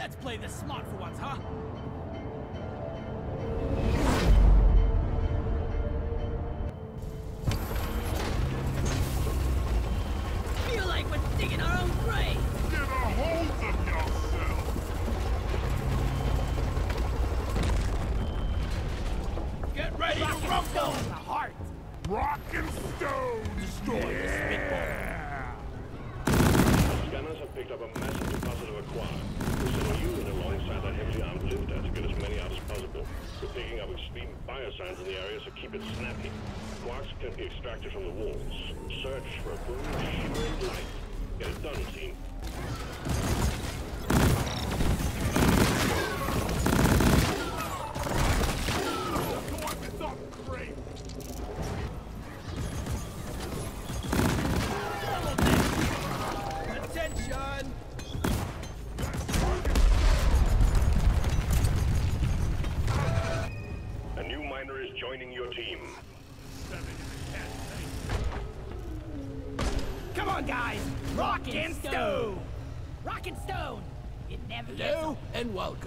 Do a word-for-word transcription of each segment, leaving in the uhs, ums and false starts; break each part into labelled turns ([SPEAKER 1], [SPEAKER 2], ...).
[SPEAKER 1] Let's play this smart for once, huh? Feel like we're digging our own grave.
[SPEAKER 2] Get a hold of yourself.
[SPEAKER 1] Get ready
[SPEAKER 3] Rock
[SPEAKER 1] to
[SPEAKER 3] and
[SPEAKER 1] rumble!
[SPEAKER 3] stone in the heart.
[SPEAKER 2] Rock and stone.
[SPEAKER 1] Destroy
[SPEAKER 2] yeah.
[SPEAKER 1] the spitball.
[SPEAKER 4] Scanners have picked up a massive deposit of a quark. We're sending you in alongside that heavily armed lifter to get as many out as possible. We're picking up extreme biosigns in the area, so keep it snappy. Quarks can be extracted from the walls. Search for a boom of shimmering light. Get it done, team. Joining your team.
[SPEAKER 3] Come on, guys! Rock and stone! Rock and stone! It never gets
[SPEAKER 1] Hello
[SPEAKER 3] old.
[SPEAKER 1] and welcome.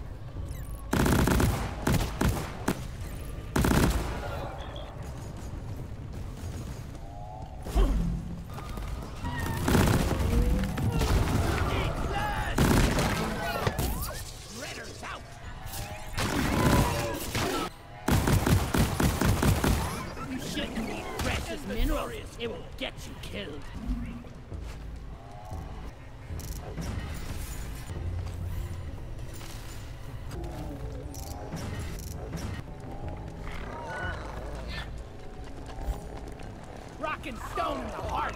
[SPEAKER 3] Minerals, it will get you killed. Rock and stone in the heart.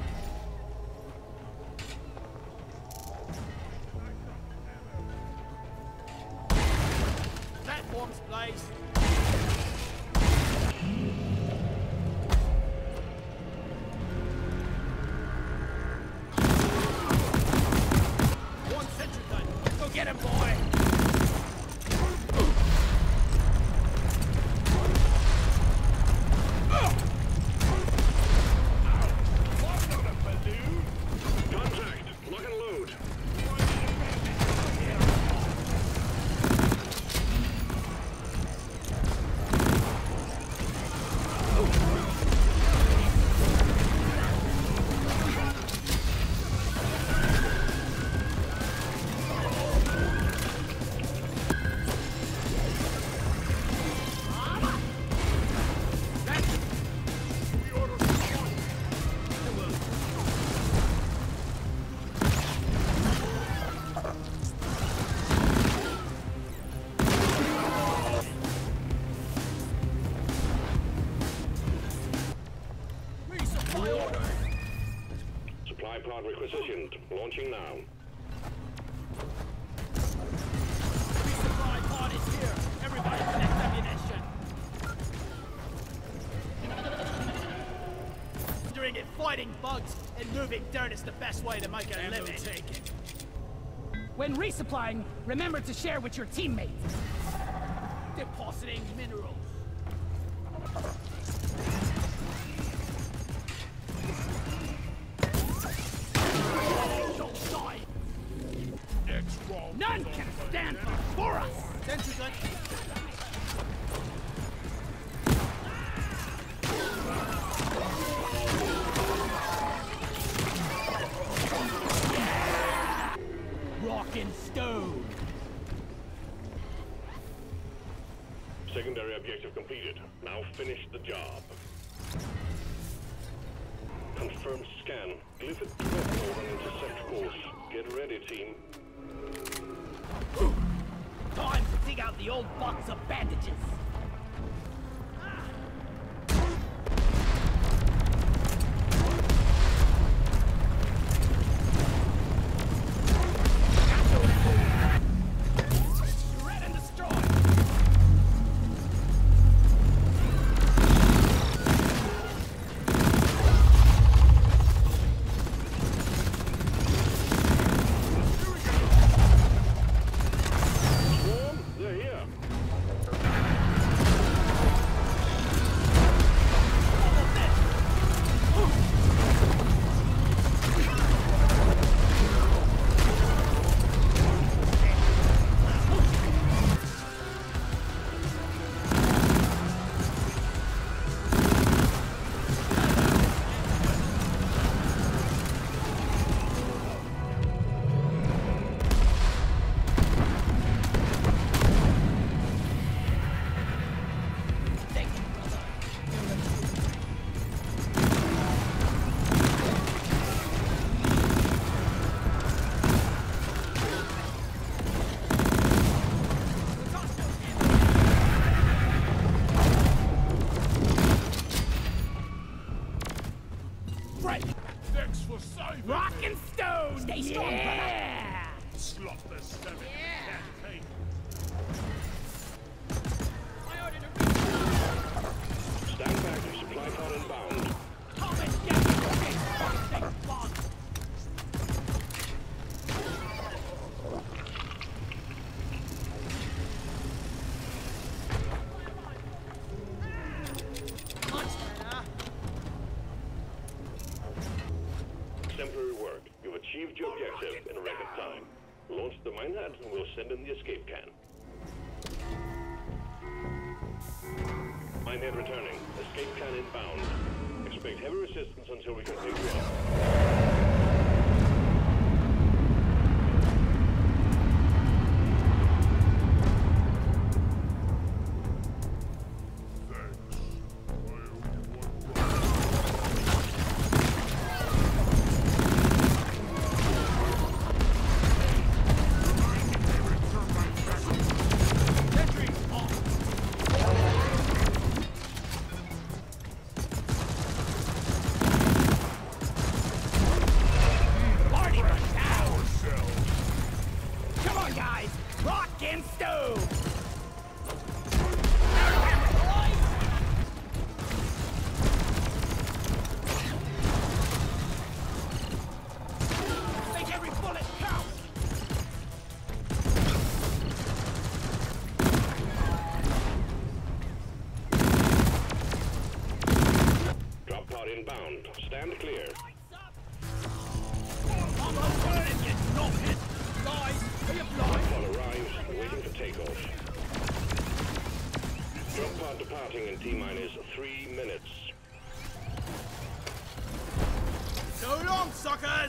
[SPEAKER 1] Platforms placed. Get him, boy!
[SPEAKER 4] Contact! Lock and load! Supply pod requisitioned. Launching now.
[SPEAKER 1] Resupply pod is here. Everybody collect ammunition. Doing it fighting bugs and moving dirt is the best way to make a living.
[SPEAKER 3] When resupplying, remember to share with your teammates.
[SPEAKER 1] Depositing minerals.
[SPEAKER 3] None can stand before us!
[SPEAKER 1] Sentry gun.
[SPEAKER 3] Rock and stone!
[SPEAKER 4] Secondary objective completed. Now finish the job. Confirmed scan. Glyphid twelve on intercept course. Get ready, team.
[SPEAKER 3] Time to dig out the old box of bandages! Shred and destroy!
[SPEAKER 4] They're here.
[SPEAKER 2] for saving
[SPEAKER 3] Rock
[SPEAKER 2] me.
[SPEAKER 3] and stone! Stay strong,
[SPEAKER 5] Yeah!
[SPEAKER 2] Slot the stomach.
[SPEAKER 3] Yeah.
[SPEAKER 2] Can't take.
[SPEAKER 3] I ordered a refill.
[SPEAKER 4] Stand back, supply pod inbound.
[SPEAKER 3] Come and get me the big fucking bomb.
[SPEAKER 1] Much better.
[SPEAKER 4] Exemplary work. You've achieved your objective in a record time. Launch the minehead and we'll send in the escape can. Minehead returning. Escape can inbound. Expect heavy resistance until we can pick you up. Inbound. Stand clear.
[SPEAKER 1] I'm a burning, you knobhead. Guys, are you blind?
[SPEAKER 4] Pod arrives, waiting for takeoff. Drop pod departing in T-minus three minutes.
[SPEAKER 1] So long, suckers!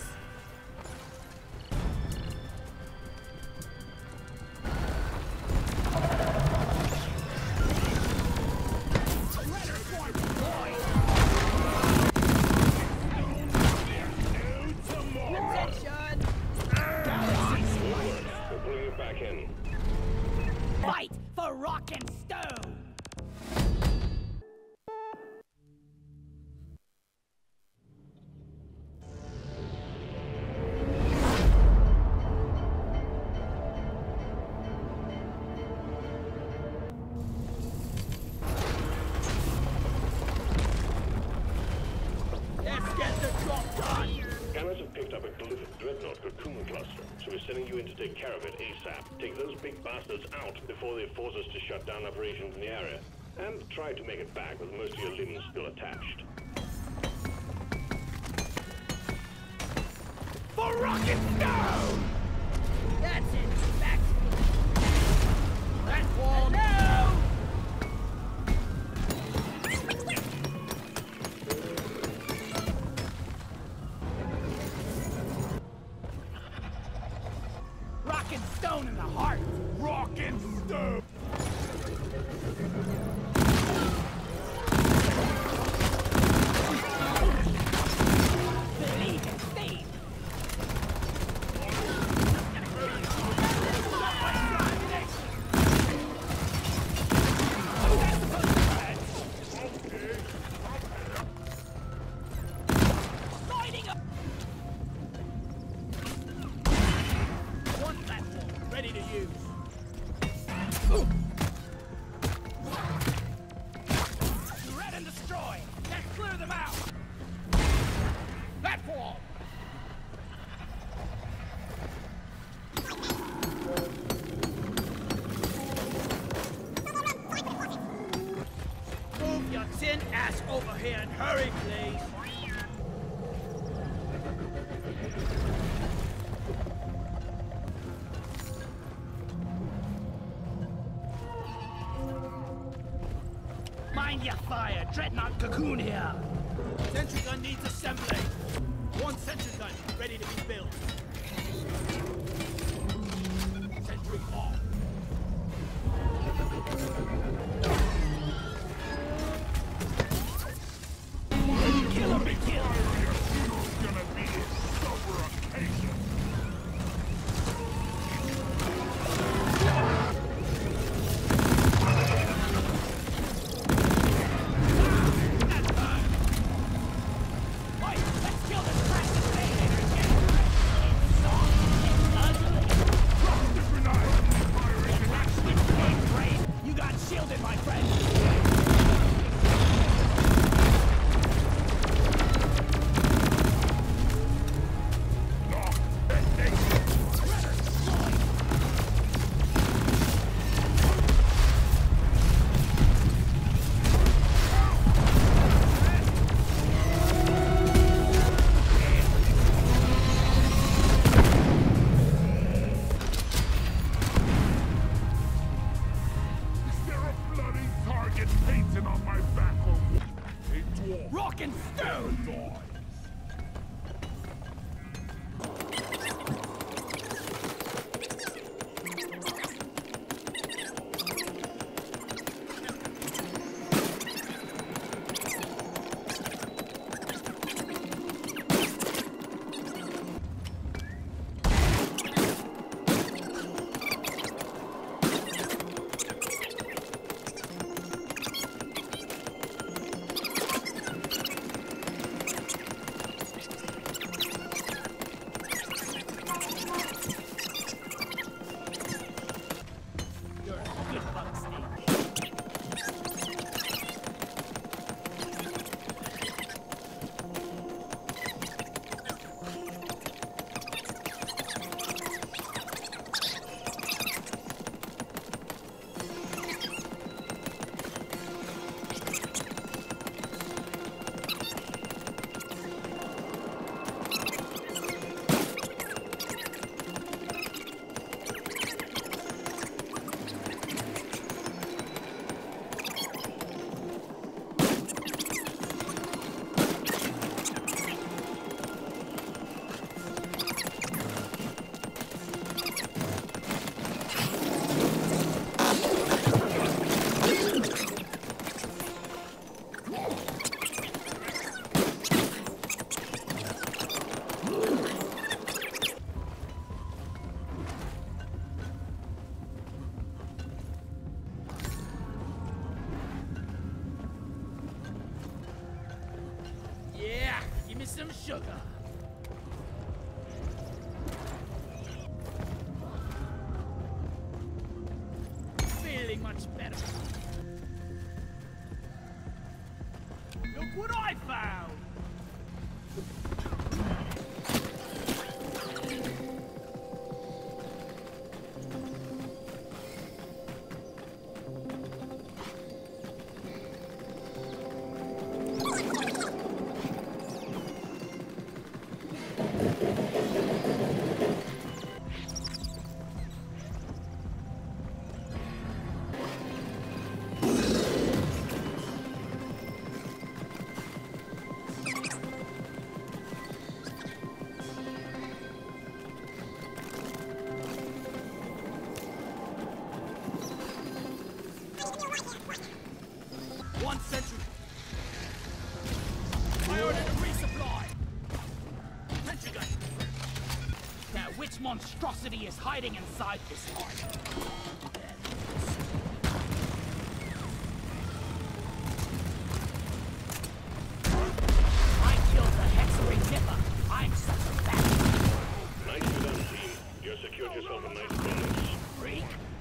[SPEAKER 3] Fight for rock and stone!
[SPEAKER 1] Let's get the job done!
[SPEAKER 4] Scanners have picked up a prolific dreadnought cocoon cluster, so we're sending you in to take care of it ASAP. Take those big bastards out before they force us to shut down operations in the area. And try to make it back with most of your limbs still attached.
[SPEAKER 3] For rock and stone!
[SPEAKER 1] That's it! Back to me! That wall!
[SPEAKER 3] Hello! Rock and stone in the heart!
[SPEAKER 2] Rock and stone.
[SPEAKER 3] Believe in Steve! Lighting up!
[SPEAKER 1] One platform, ready to use.
[SPEAKER 3] Red and destroy! Let's clear them out! Platform!
[SPEAKER 1] Move your tin ass over here and hurry, please.
[SPEAKER 3] Mind your fire! Dreadnought cocoon here!
[SPEAKER 1] Sentry gun needs assembly. One sentry gun ready to be built. Sentry on.
[SPEAKER 3] Kill or be killed!
[SPEAKER 2] Your funeral's gonna be a sober occasion.
[SPEAKER 3] Wait, let's kill this precious thing! and stone! Some sugar. Feeling much better. Look what I found! One century. I ordered a resupply. Attention, guys. Now, which monstrosity is hiding inside this heart? I killed the Hexaway Nipper. I'm such a bastard.
[SPEAKER 4] Nicely done, team. You secured yourself a nice bonus.
[SPEAKER 3] Freak.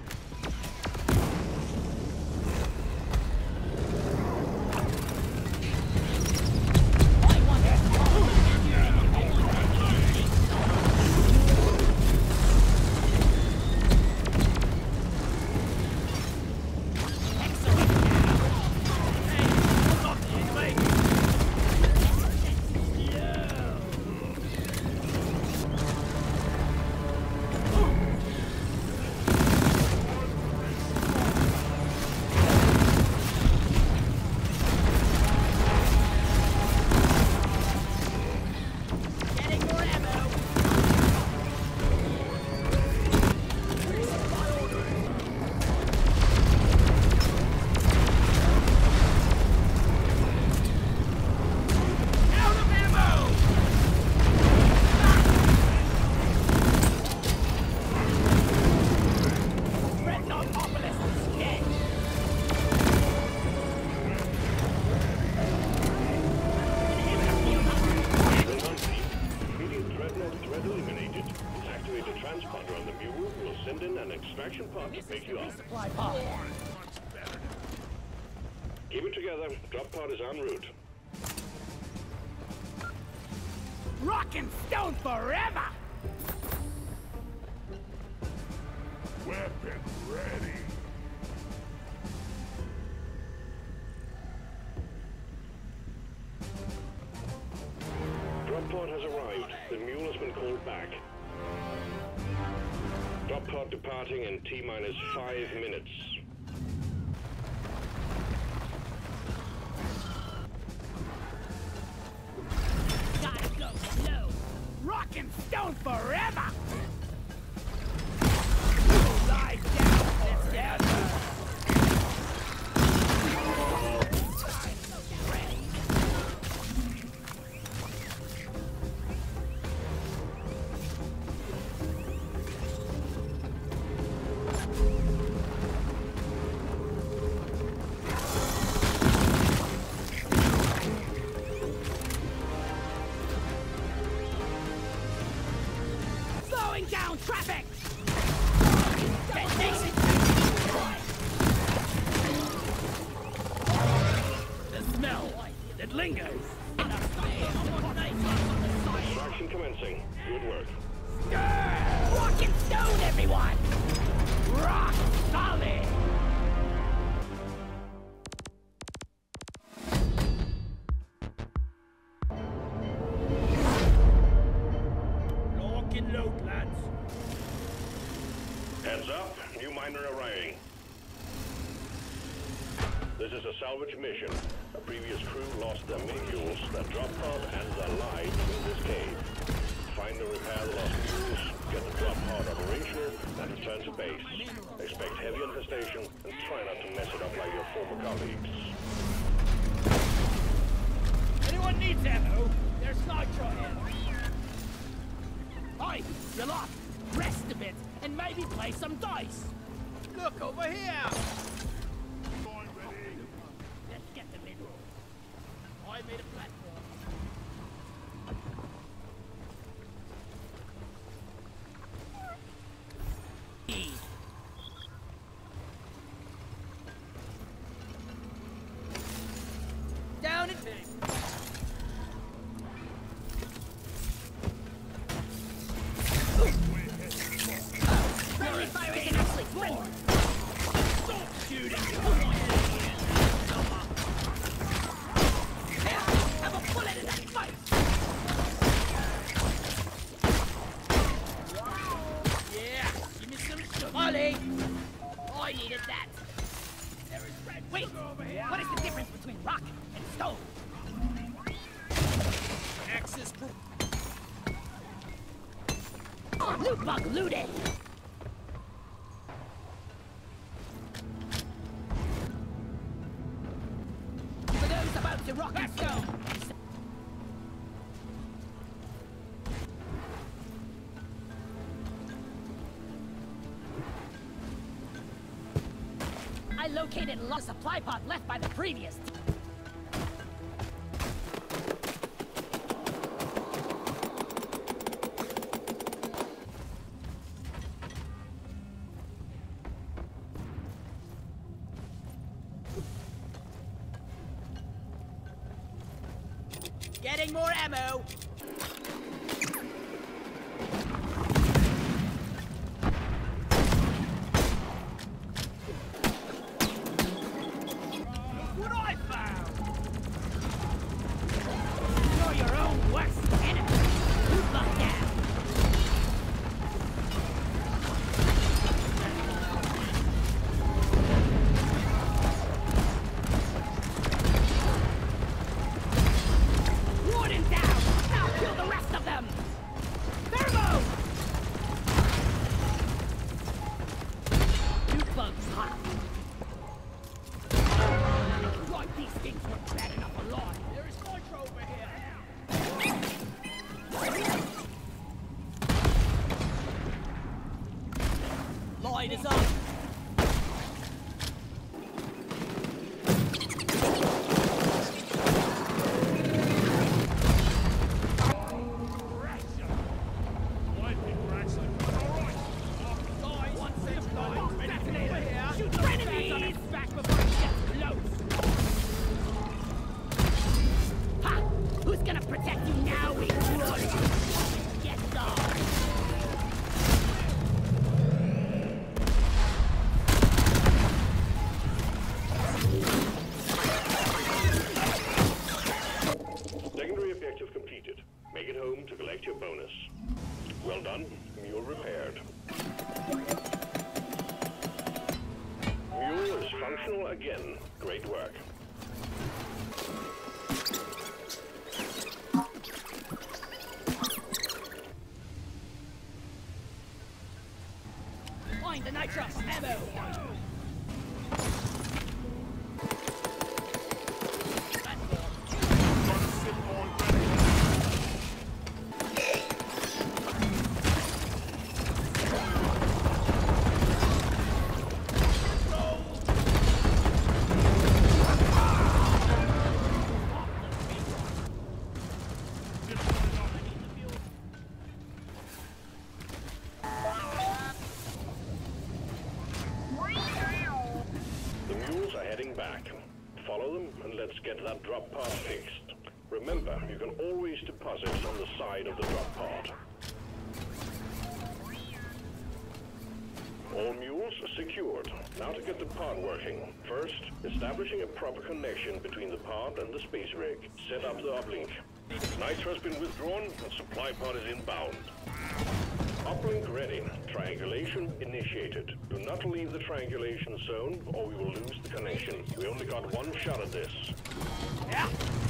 [SPEAKER 4] Extraction pod to pick you up. Keep it together. Drop pod is en route.
[SPEAKER 3] Rock and stone forever!
[SPEAKER 2] Weapon ready.
[SPEAKER 4] Drop pod has arrived. The mule has been called back. Drop pod departing in T-minus five minutes.
[SPEAKER 3] traffic! Detonation! The smell, it lingers.
[SPEAKER 4] Extraction commencing. Good work.
[SPEAKER 3] Rock and stone, everyone! Rock solid!
[SPEAKER 1] Lock and load, lads.
[SPEAKER 4] Heads up, new miner arriving. This is a salvage mission. A previous crew lost their mules, their drop pod, and their light in this cave. Find and repair the lost mules, get the drop pod operational, and return to base. Expect heavy infestation, and try not to mess it up like your former colleagues.
[SPEAKER 1] Anyone needs ammo? There's nitro here.
[SPEAKER 3] Oi, you're lost. Rest a bit, and maybe play some dice.
[SPEAKER 1] Look over here.
[SPEAKER 3] Let's get them in. I made a platform.
[SPEAKER 1] Down and
[SPEAKER 3] Friendly fire isn't actually friendly.
[SPEAKER 1] stop shooting.
[SPEAKER 3] Have a bullet in that face!
[SPEAKER 1] Yeah, give me some sugar.
[SPEAKER 3] Ollie! I needed that.
[SPEAKER 1] There is red
[SPEAKER 3] Wait,
[SPEAKER 1] sugar over here.
[SPEAKER 3] what is the difference between rock and stone?
[SPEAKER 1] Access proof.
[SPEAKER 3] Loot bug looted! For those about to rock and stone! I located a lost supply pod left by the previous.
[SPEAKER 1] Getting more ammo. Look what I found.
[SPEAKER 3] You're your own worst enemy! Loot bug down! Warden down! Now kill the rest of them! Thermo! Loot bugs hot! Like these things weren't bad enough alive!
[SPEAKER 1] There is nitro over here.
[SPEAKER 3] Light is up!
[SPEAKER 2] I think we're actually doing all right.
[SPEAKER 1] Guys, one six nine. Ready to over here.
[SPEAKER 3] Shoot your enemies! Back before it gets close! Ha! Who's gonna protect you now, we would? Get down!
[SPEAKER 4] Secondary objective completed. Make it home to collect your bonus. Well done. Mule repaired. Mule is functional again. Great work. and let's get that drop pod fixed. Remember, you can always deposit on the side of the drop pod. All mules secured. Now to get the pod working. First, establishing a proper connection between the pod and the space rig. Set up the uplink. Nitro has been withdrawn and supply pod is inbound. Uplink ready. Triangulation initiated. Do not leave the triangulation zone or we will lose the connection. We only got one shot at this.
[SPEAKER 3] Yeah.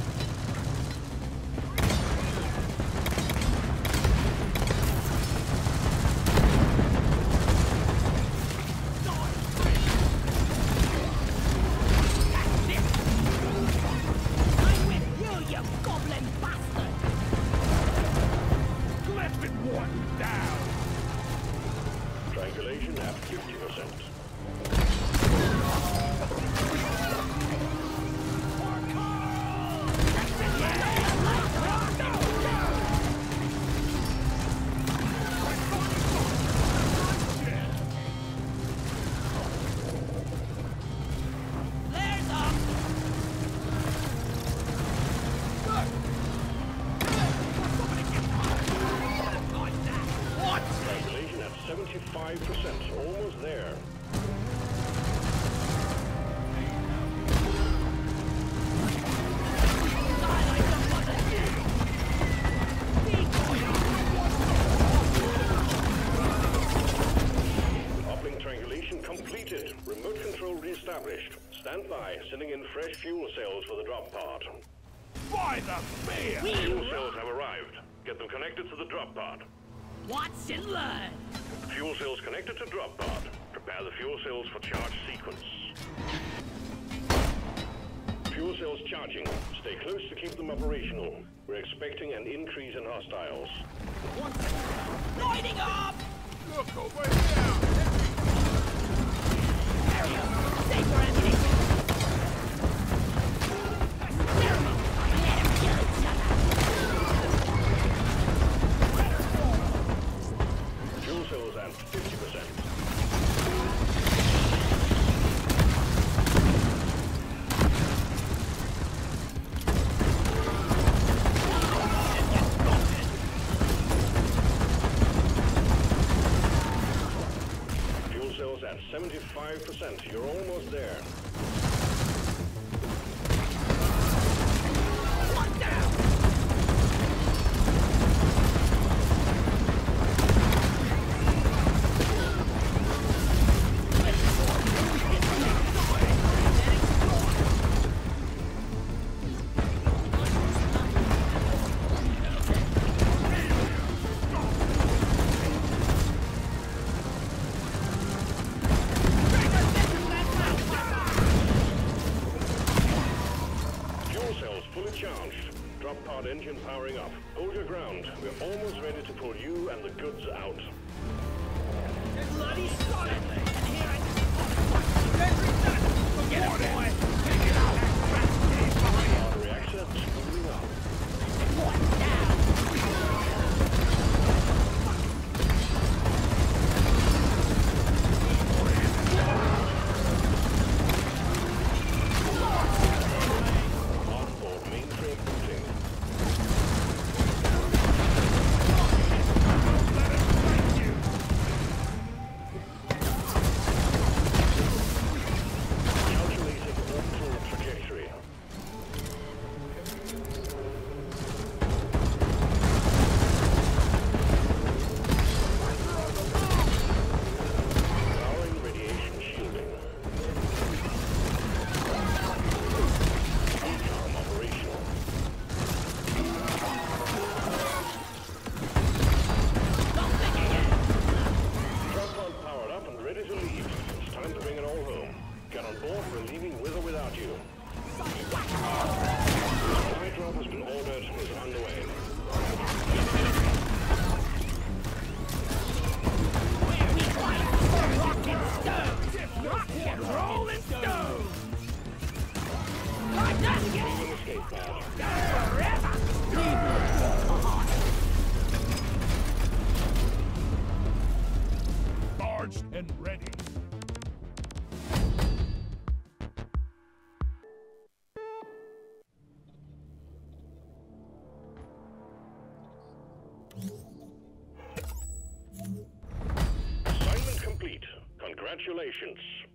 [SPEAKER 4] Triangulation at fifty percent. seventy-five percent, almost there. Uplink triangulation completed. Remote control reestablished. Stand by, sending in fresh fuel cells for the drop pod.
[SPEAKER 2] By the beer!
[SPEAKER 4] Fuel cells have arrived. Get them connected to the drop pod.
[SPEAKER 3] Watch and learn.
[SPEAKER 4] Fuel cells connected to drop pod. Prepare the fuel cells for charge sequence. Fuel cells charging. Stay close to keep them operational. We're expecting an increase in hostiles.
[SPEAKER 3] Lighting up!
[SPEAKER 2] Look over here!
[SPEAKER 3] Safer ammunition! Let him kill each other!
[SPEAKER 4] Fuel cells at fifty percent. Fuel cells at seventy-five percent. You're almost there.
[SPEAKER 3] One down!
[SPEAKER 4] Drop pod engine powering up. Hold your ground. We're almost ready to pull you and the goods out.
[SPEAKER 3] Bloody solid! And here I just get it, boy! Take it out!
[SPEAKER 4] Pod reactor spooling up.
[SPEAKER 3] One down!
[SPEAKER 4] Onboard mainframe booting. Calculating orbital trajectory. Powering radiation shielding. Decom operational. Drop pod powered up and ready to leave. It's time to bring it all home. Get on board, we're leaving with or without you. Supply drop has been ordered and is underway.
[SPEAKER 3] Rock and stone! Rock and roll and stone! Like that!
[SPEAKER 4] Moving escape pod.
[SPEAKER 3] Forever!
[SPEAKER 2] Charged and ready.
[SPEAKER 4] Assignment complete. Congratulations.